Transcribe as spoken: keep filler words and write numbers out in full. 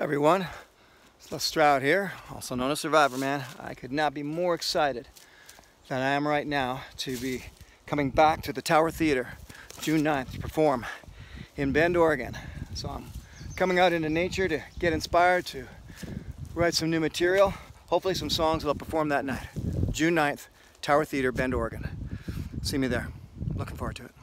Everyone, it's Stroud here, also known as Survivorman. I could not be more excited than I am right now to be coming back to the Tower Theater June ninth to perform in Bend, Oregon. So I'm coming out into nature to get inspired to write some new material, hopefully some songs that I'll perform that night. June ninth, Tower Theater, Bend, Oregon. See me there. Looking forward to it.